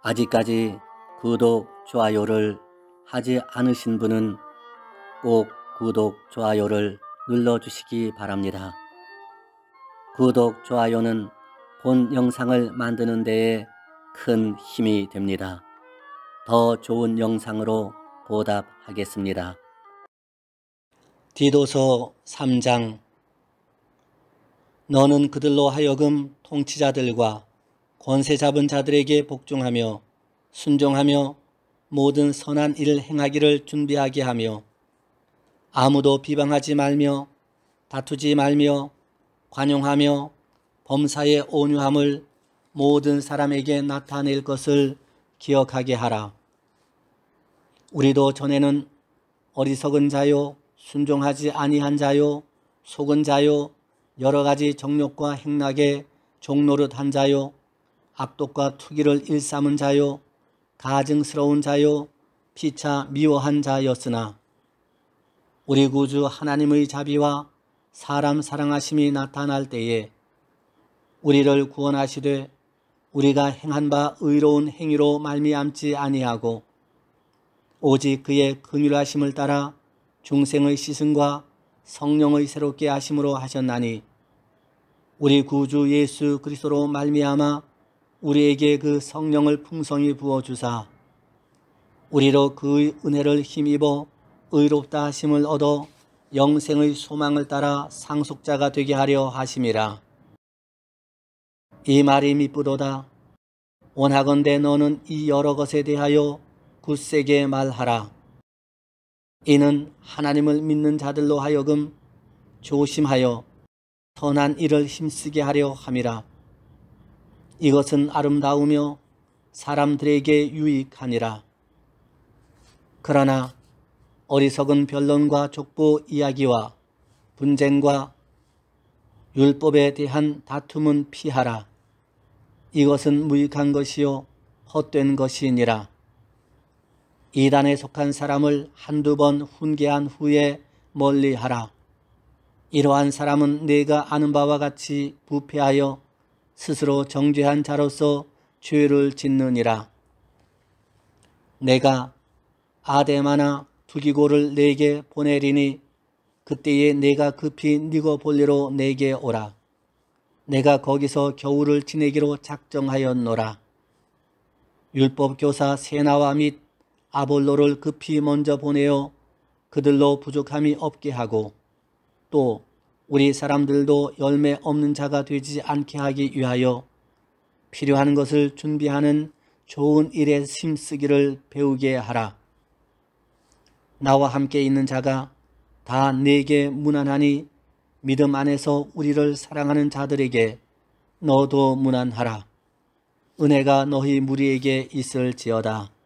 아직까지 구독, 좋아요를 하지 않으신 분은 꼭 구독, 좋아요를 눌러주시기 바랍니다. 구독, 좋아요는 본 영상을 만드는 데에 큰 힘이 됩니다. 더 좋은 영상으로 보답하겠습니다. 디도서 3장. 너는 그들로 하여금 통치자들과 권세 잡은 자들에게 복종하며 순종하며 모든 선한 일을 행하기를 준비하게 하며 아무도 비방하지 말며 다투지 말며 관용하며 범사의 온유함을 모든 사람에게 나타낼 것을 기억하게 하라. 우리도 전에는 어리석은 자요, 순종하지 아니한 자요, 속은 자요, 여러 가지 정욕과 행락에 종노릇한 자요, 악독과 투기를 일삼은 자요, 가증스러운 자요, 피차 미워한 자였으나 우리 구주 하나님의 자비와 사람 사랑하심이 나타날 때에 우리를 구원하시되 우리가 행한 바 의로운 행위로 말미암지 아니하고 오직 그의 긍휼하심을 따라 중생의 시승과 성령의 새롭게 하심으로 하셨나니 우리 구주 예수 그리스도로 말미암아 우리에게 그 성령을 풍성히 부어주사 우리로 그의 은혜를 힘입어 의롭다 하심을 얻어 영생의 소망을 따라 상속자가 되게 하려 하심이라. 이 말이 미쁘도다. 원하건대 너는 이 여러 것에 대하여 굳세게 말하라. 이는 하나님을 믿는 자들로 하여금 조심하여 선한 일을 힘쓰게 하려 함이라. 이것은 아름다우며 사람들에게 유익하니라. 그러나 어리석은 변론과 족보 이야기와 분쟁과 율법에 대한 다툼은 피하라. 이것은 무익한 것이요 헛된 것이니라. 이단에 속한 사람을 한두 번 훈계한 후에 멀리하라. 이러한 사람은 내가 아는 바와 같이 부패하여 스스로 정죄한 자로서 죄를 짓느니라. 내가 아데마나 두기고를 내게 보내리니 그때에 내가 급히 니고 볼리로 내게 오라. 내가 거기서 겨울을 지내기로 작정하였노라. 율법교사 세나와 및 아볼로를 급히 먼저 보내어 그들로 부족함이 없게 하고 또 우리 사람들도 열매 없는 자가 되지 않게 하기 위하여 필요한 것을 준비하는 좋은 일에 힘쓰기를 배우게 하라. 나와 함께 있는 자가 다 내게 무난하니 믿음 안에서 우리를 사랑하는 자들에게 너도 무난하라. 은혜가 너희 무리에게 있을지어다.